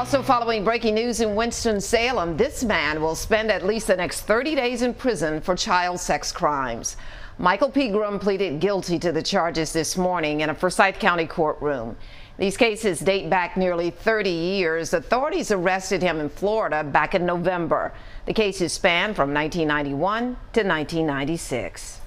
Also following breaking news in Winston-Salem, this man will spend at least the next 30 days in prison for child sex crimes. Michael Pegram pleaded guilty to the charges this morning in a Forsyth County courtroom. These cases date back nearly 30 years. Authorities arrested him in Florida back in November. The cases span from 1991 to 1996.